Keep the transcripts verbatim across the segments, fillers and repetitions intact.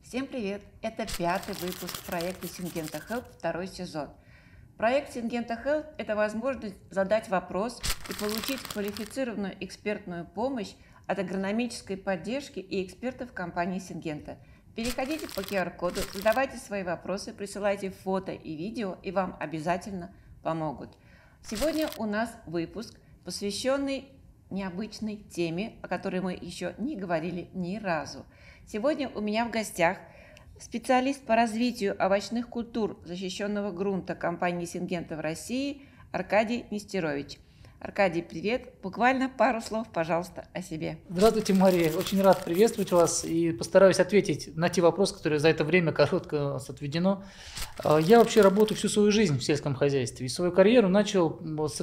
Всем привет! Это пятый выпуск проекта Syngenta Help, второй сезон. Проект Syngenta Help – это возможность задать вопрос и получить квалифицированную экспертную помощь от агрономической поддержки и экспертов компании Syngenta. Переходите по ку ар коду, задавайте свои вопросы, присылайте фото и видео, и вам обязательно помогут. Сегодня у нас выпуск, посвященный необычной теме, о которой мы еще не говорили ни разу. Сегодня у меня в гостях специалист по развитию овощных культур защищенного грунта компании Syngenta в России Аркадий Нестерович. Аркадий, привет! Буквально пару слов, пожалуйста, о себе. Здравствуйте, Мария. Очень рад приветствовать вас и постараюсь ответить на те вопросы, которые за это время коротко у нас отведено. Я вообще работаю всю свою жизнь в сельском хозяйстве и свою карьеру начал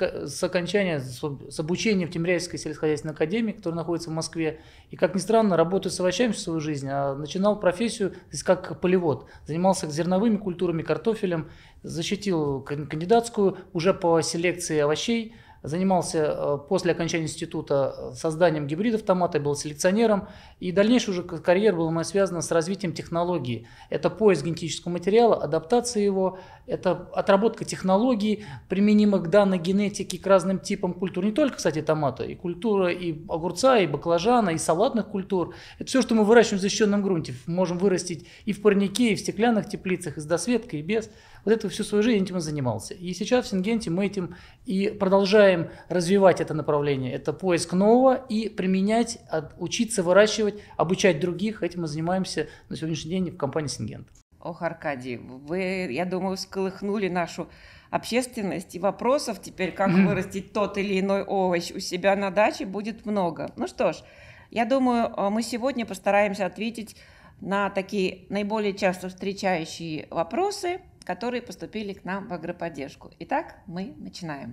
с окончания, с обучения в Тимирязевской сельскохозяйственной академии, которая находится в Москве. И, как ни странно, работаю с овощами всю свою жизнь, а начинал профессию как полевод. Занимался зерновыми культурами, картофелем, защитил кандидатскую уже по селекции овощей. Занимался после окончания института созданием гибридов томата, был селекционером. И дальнейшая уже карьера была моя связана с развитием технологий. Это поиск генетического материала, адаптация его, это отработка технологий, применимых к данной генетике, к разным типам культур. Не только, кстати, томата, и культура и огурца, и баклажана, и салатных культур. Это все, что мы выращиваем в защищенном грунте. Можем вырастить и в парнике, и в стеклянных теплицах, и с досветкой, и без. Вот это всю свою жизнь этим и занимался. И сейчас в Syngenta мы этим и продолжаем развивать это направление. Это поиск нового и применять, учиться выращивать, обучать других. Этим мы занимаемся на сегодняшний день в компании Syngenta. Ох, Аркадий, вы, я думаю, всколыхнули нашу общественность, и вопросов теперь, как mm-hmm. вырастить тот или иной овощ у себя на даче, будет много. Ну что ж, я думаю, мы сегодня постараемся ответить на такие наиболее часто встречающие вопросы, которые поступили к нам в агроподдержку. Итак, мы начинаем.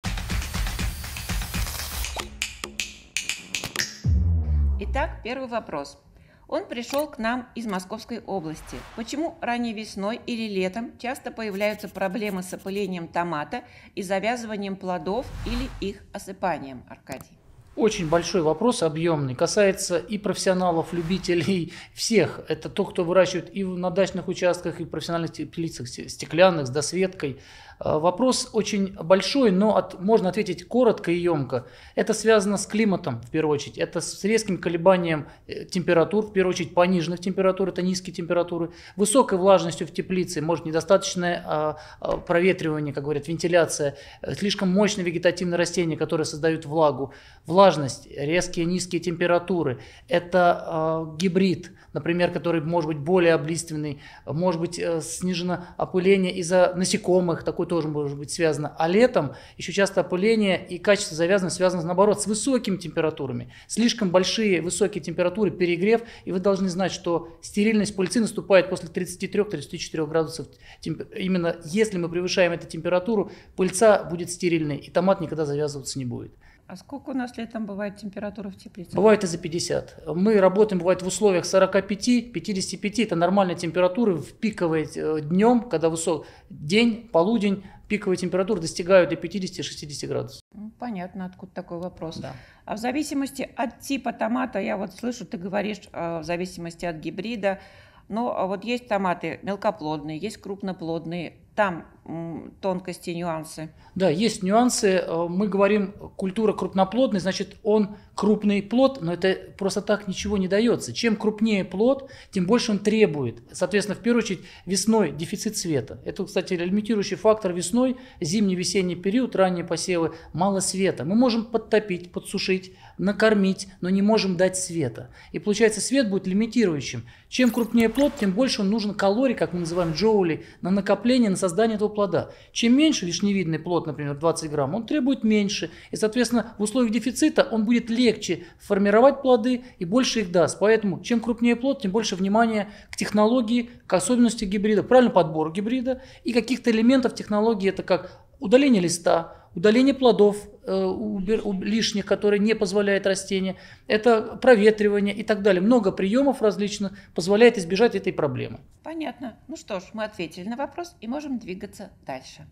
Итак, первый вопрос. Он пришел к нам из Московской области. Почему ранней весной или летом часто появляются проблемы с опылением томата и завязыванием плодов или их осыпанием, Аркадий? Очень большой вопрос, объемный, касается и профессионалов, любителей, всех. Это то, кто выращивает и на дачных участках, и в профессиональных теплицах, стеклянных, с досветкой. Вопрос очень большой, но от, можно ответить коротко и емко. Это связано с климатом, в первую очередь. Это с резким колебанием температур, в первую очередь пониженных температур, это низкие температуры. Высокой влажностью в теплице, может недостаточное а, а, проветривание, как говорят, вентиляция. Слишком мощные вегетативные растения, которые создают влагу. Влажность, резкие низкие температуры. Это а, гибрид, например, который может быть более облиственный. Может быть снижено опыление из-за насекомых, такой тоже может быть связано. А летом еще часто опыление и качество завязано связано наоборот с высокими температурами. Слишком большие высокие температуры, перегрев, и вы должны знать, что стерильность пыльцы наступает после тридцати трёх — тридцати четырёх градусов. Именно если мы превышаем эту температуру, пыльца будет стерильной, и томат никогда завязываться не будет. А сколько у нас летом бывает температура в теплице? Бывает и за пятьдесят. Мы работаем, бывает, в условиях сорока пяти — пятидесяти пяти. Это нормальная температура в пиковый днем, когда высок день, полудень, пиковые температуры достигают до пятидесяти — шестидесяти градусов. Понятно, откуда такой вопрос. Да. А в зависимости от типа томата, я вот слышу, ты говоришь, в зависимости от гибрида, но вот есть томаты мелкоплодные, есть крупноплодные, там м, тонкости, нюансы. Да, есть нюансы. Мы говорим, культура крупноплодная, значит, он крупный плод, но это просто так ничего не дается. Чем крупнее плод, тем больше он требует. Соответственно, в первую очередь, весной дефицит света. Это, кстати, лимитирующий фактор весной, зимний-весенний период, ранние посевы, мало света. Мы можем подтопить, подсушить, накормить, но не можем дать света. И получается, свет будет лимитирующим. Чем крупнее плод, тем больше он нужен калорий, как мы называем, джоулей, на накопление, на создание этого плода. Чем меньше вишневидный плод, например, двадцать грамм, он требует меньше. И, соответственно, в условиях дефицита он будет легче формировать плоды и больше их даст. Поэтому, чем крупнее плод, тем больше внимания к технологии, к особенности гибрида, правильный подбор гибрида и каких-то элементов технологии, это как удаление листа, удаление плодов э, убер, у, лишних, которые не позволяют растению, это проветривание и так далее. Много приемов различных позволяет избежать этой проблемы. Понятно. Ну что ж, мы ответили на вопрос и можем двигаться дальше.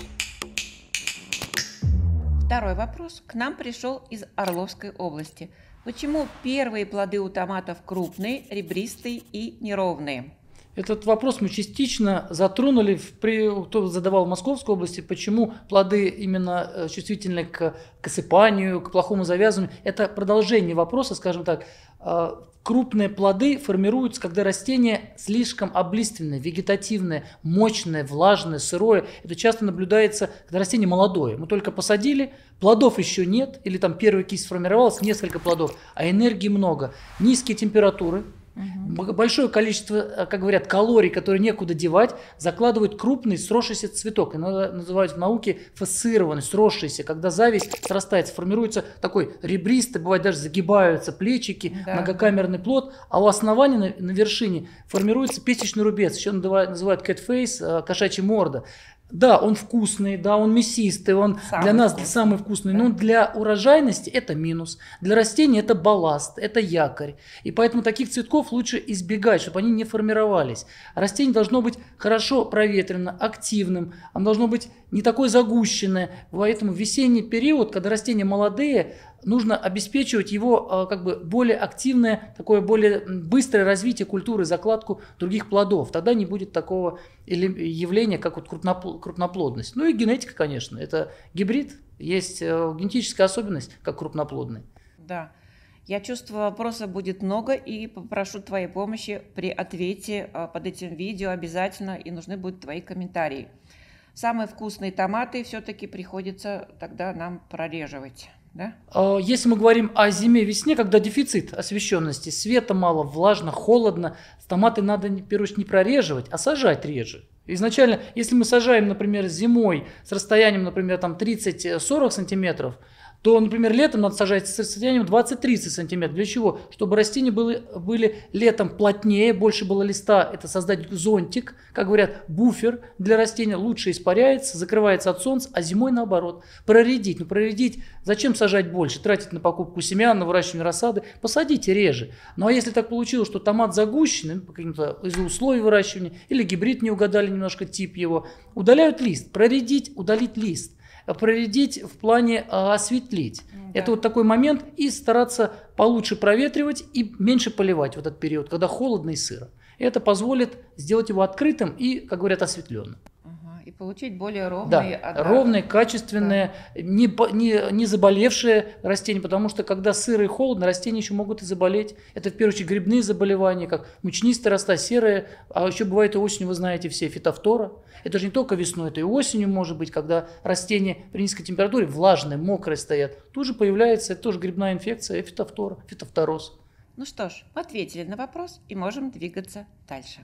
Второй вопрос к нам пришел из Орловской области. Почему первые плоды у томатов крупные, ребристые и неровные? Этот вопрос мы частично затронули, в, при, кто задавал в Московской области, почему плоды именно чувствительны к, к осыпанию, к плохому завязыванию. Это продолжение вопроса, скажем так. Крупные плоды формируются, когда растение слишком облиственное, вегетативное, мощное, влажное, сырое. Это часто наблюдается, когда растение молодое. Мы только посадили, плодов еще нет, или там первая кисть сформировалась, несколько плодов, а энергии много. Низкие температуры. Угу. Большое количество, как говорят, калорий, которые некуда девать, закладывают крупный сросшийся цветок. Иногда называют в науке фасцированный, сросшийся, когда зависть срастается, формируется такой ребристый, бывает даже загибаются плечики, да, многокамерный плод, а у основания на, на вершине формируется песечный рубец, еще называют, называют cat face, кошачья морда. Да, он вкусный, да, он мясистый, он самый для нас вкусный. самый вкусный, да. Но для урожайности это минус, для растений это балласт, это якорь. И поэтому таких цветков лучше избегать, чтобы они не формировались. Растение должно быть хорошо проветрено, активным, оно должно быть не такое загущенное. Поэтому в весенний период, когда растения молодые, нужно обеспечивать его как бы более активное, такое более быстрое развитие культуры, закладку других плодов. Тогда не будет такого явления, как вот крупноплодность. Ну и генетика, конечно. Это гибрид, есть генетическая особенность, как крупноплодный. Да. Я чувствую, вопросов будет много, и попрошу твоей помощи при ответе под этим видео обязательно, и нужны будут твои комментарии. Самые вкусные томаты все-таки приходится тогда нам прореживать. Да? Если мы говорим о зиме-весне, когда дефицит освещенности, света мало, влажно, холодно, томаты надо, в первую очередь, не прореживать, а сажать реже. Изначально, если мы сажаем, например, зимой с расстоянием, например, там тридцать-сорок сантиметров, то, например, летом надо сажать с расстоянием двадцать-тридцать сантиметров. Для чего? Чтобы растения были, были летом плотнее, больше было листа. Это создать зонтик, как говорят, буфер для растения. Лучше испаряется, закрывается от солнца, а зимой наоборот. Проредить. Ну, проредить, зачем сажать больше? Тратить на покупку семян, на выращивание рассады. Посадите реже. Ну, а если так получилось, что томат загущенный, по каким-то из-за условий выращивания, или гибрид не угадали немножко тип его, удаляют лист. Проредить, удалить лист. Проредить в плане а, осветлить. Да. Это вот такой момент, и стараться получше проветривать и меньше поливать в этот период, когда холодно и сыро. Это позволит сделать его открытым и, как говорят, осветленным. И получить более ровные, да, ровные, качественные, да. не, не, не заболевшие растения, потому что когда сыро и холодно, растения еще могут и заболеть. Это в первую очередь грибные заболевания, как мучнистые роста, серые, а еще бывает и осенью, вы знаете все, фитофтора. Это же не только весной, это и осенью может быть, когда растения при низкой температуре влажные, мокрые стоят. Тут же появляется, это тоже грибная инфекция, фитофтора, фитофтороз. Ну что ж, ответили на вопрос и можем двигаться дальше.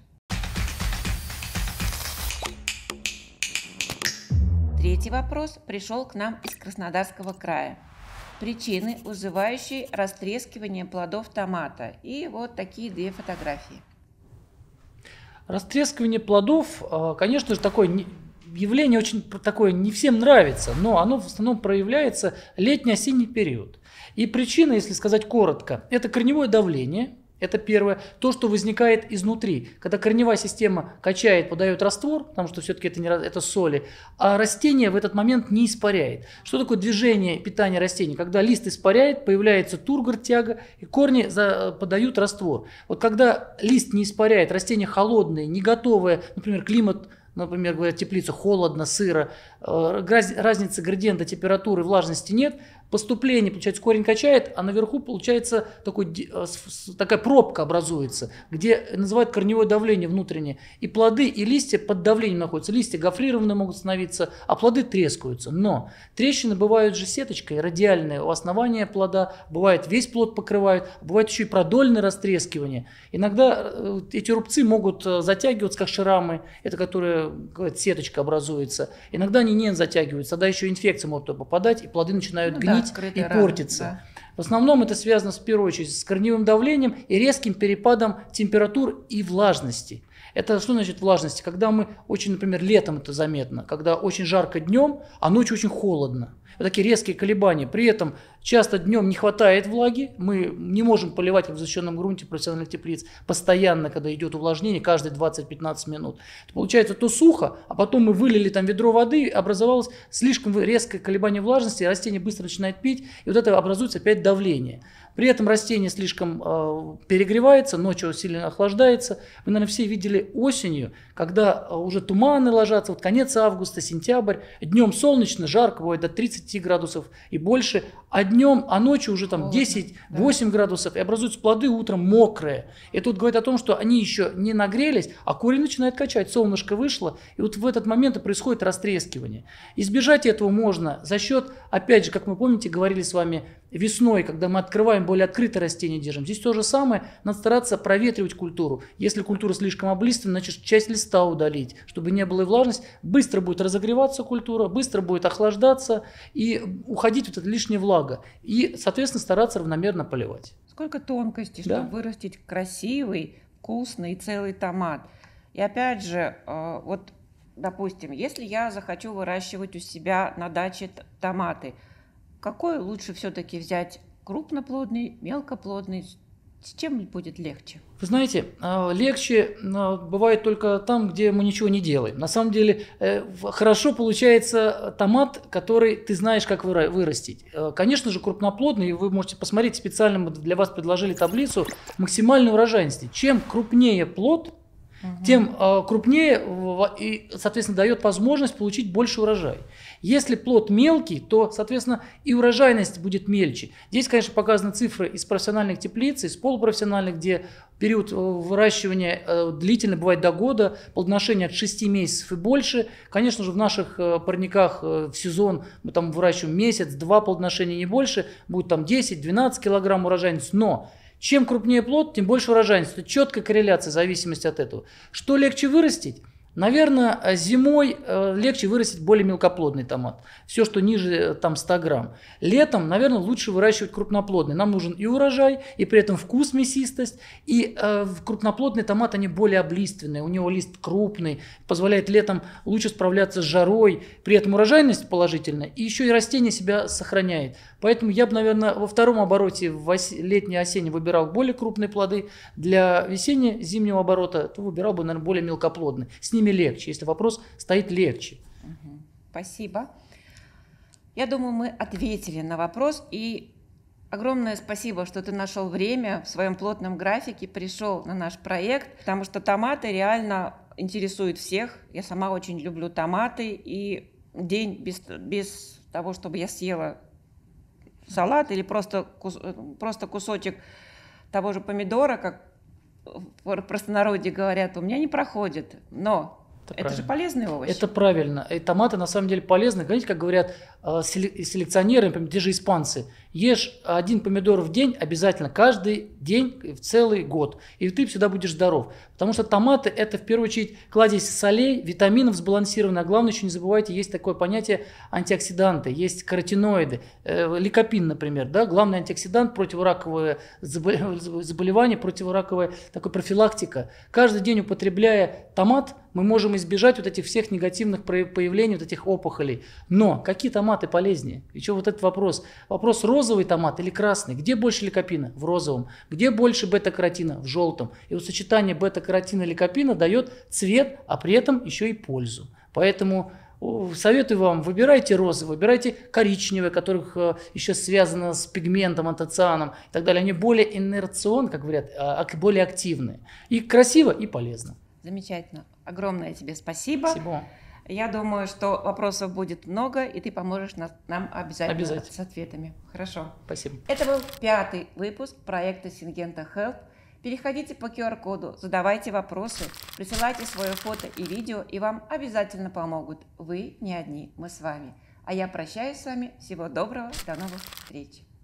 Третий вопрос пришел к нам из Краснодарского края. Причины, вызывающие растрескивание плодов томата. И вот такие две фотографии. Растрескивание плодов, конечно же, такое явление очень такое не всем нравится, но оно в основном проявляется летний-осенний период. И причина, если сказать коротко, это корневое давление. Это первое. То, что возникает изнутри. Когда корневая система качает, подает раствор, потому что все-таки это, не, это соли, а растение в этот момент не испаряет. Что такое движение питания растений? Когда лист испаряет, появляется тургор, тяга, и корни за, подают раствор. Вот когда лист не испаряет, растение холодное, не готовое, например, климат, например, говорят, теплица холодно, сыро, разницы градиента температуры, влажности нет, поступление, получается, корень качает, а наверху получается такой, такая пробка образуется, где называют корневое давление внутреннее. И плоды, и листья под давлением находятся. Листья гофрированные могут становиться, а плоды трескаются. Но трещины бывают же сеточкой, радиальные у основания плода, бывает весь плод покрывают, бывает еще и продольное растрескивание. Иногда эти рубцы могут затягиваться, как шрамы, это которые, говорят, сеточка образуется. Иногда они не затягиваются, тогда еще инфекция может туда попадать, и плоды начинают ну, гнить. Да, и раны, портится. Да. В основном это связано в первую очередь с корневым давлением и резким перепадом температур и влажности. Это что значит влажности? Когда мы очень, например, летом это заметно, когда очень жарко днем, а ночью очень холодно. Вот такие резкие колебания. При этом часто днем не хватает влаги, мы не можем поливать как в защищенном грунте профессиональных теплиц постоянно, когда идет увлажнение, каждые двадцать-пятнадцать минут. Это получается то сухо, а потом мы вылили там ведро воды, образовалось слишком резкое колебание влажности, растение быстро начинает пить, и вот это образуется опять давление. При этом растение слишком э, перегревается, ночью сильно охлаждается. Вы, наверное, все видели осенью, когда уже туманы ложатся, вот конец августа, сентябрь, днем солнечно, жарко, бывает до тридцати градусов и больше, а днем, а ночью уже там десять-восемь да. градусов, и образуются плоды утром мокрые. И тут говорит о том, что они еще не нагрелись, а корень начинает качать, солнышко вышло, и вот в этот момент и происходит растрескивание. Избежать этого можно за счет, опять же, как мы помните, говорили с вами весной, когда мы открываем более открытое растение, держим. Здесь то же самое, надо стараться проветривать культуру. Если культура слишком облиственна, значит часть листа удалить, чтобы не было и влажность. Быстро будет разогреваться культура, быстро будет охлаждаться и уходить вот эта лишняя влага. И, соответственно, стараться равномерно поливать. Сколько тонкостей, да? чтобы вырастить красивый, вкусный и целый томат. И опять же, вот, допустим, если я захочу выращивать у себя на даче томаты, какой лучше все-таки взять? Крупноплодный, мелкоплодный? С чем будет легче? Вы знаете, легче бывает только там, где мы ничего не делаем. На самом деле хорошо получается томат, который ты знаешь, как вырастить. Конечно же, крупноплодный, вы можете посмотреть, специально мы для вас предложили таблицу максимальной урожайности. Чем крупнее плод, угу. тем крупнее и, соответственно, дает возможность получить больше урожая. Если плод мелкий, то, соответственно, и урожайность будет мельче. Здесь, конечно, показаны цифры из профессиональных теплиц, из полупрофессиональных, где период выращивания длительный, бывает до года, плодоношение от шести месяцев и больше. Конечно же, в наших парниках в сезон мы там выращиваем месяц-два плодоношения, не больше, будет там десять-двенадцать килограмм урожайность, но чем крупнее плод, тем больше урожайность. Это четкая корреляция в зависимости от этого. Что легче вырастить? Наверное, зимой легче вырастить более мелкоплодный томат. Все, что ниже там, ста грамм. Летом, наверное, лучше выращивать крупноплодный. Нам нужен и урожай, и при этом вкус, мясистость. И э, крупноплодный томат, они более облиственные. У него лист крупный, позволяет летом лучше справляться с жарой. При этом урожайность положительная. И еще и растение себя сохраняет. Поэтому я бы, наверное, во втором обороте, в летней-осенней, выбирал более крупные плоды. Для весенне-зимнего оборота то выбирал бы, наверное, более мелкоплодные. С ними легче, если вопрос стоит легче. Угу. Спасибо. Я думаю, мы ответили на вопрос. И огромное спасибо, что ты нашел время в своем плотном графике, пришел на наш проект, потому что томаты реально интересуют всех. Я сама очень люблю томаты. И день без, без того, чтобы я съела салат или просто, кус, просто кусочек того же помидора, как в простонародье говорят, у меня не проходит. Но это, это же полезные овощи. Это правильно. И томаты на самом деле полезны. Знаете, как говорят селекционеры, например, те же испанцы, ешь один помидор в день обязательно, каждый день, в целый год. И ты всегда будешь здоров. Потому что томаты – это в первую очередь кладезь солей, витаминов сбалансированная. А главное, еще не забывайте, есть такое понятие антиоксиданты, есть каротиноиды. Э, ликопин, например, да, главный антиоксидант, противораковое заболевание, противораковая такая профилактика. Каждый день, употребляя томат, мы можем избежать вот этих всех негативных появлений, вот этих опухолей. Но какие томаты полезнее? Еще вот этот вопрос. Вопрос, розовый томат или красный? Где больше ликопина? В розовом. Где больше бета-каротина? В желтом. И вот сочетание бета-каротина и ликопина дает цвет, а при этом еще и пользу. Поэтому советую вам, выбирайте розы, выбирайте коричневые, которых еще связано с пигментом, антоцианом и так далее. Они более инерционные, как говорят, более активные. И красиво, и полезно. Замечательно. Огромное тебе спасибо. Спасибо. Я думаю, что вопросов будет много, и ты поможешь нас, нам обязательно, обязательно с ответами. Хорошо. Спасибо. Это был пятый выпуск проекта Syngenta Health. Переходите по ку ар коду, задавайте вопросы, присылайте свое фото и видео, и вам обязательно помогут. Вы не одни, мы с вами. А я прощаюсь с вами. Всего доброго, до новых встреч.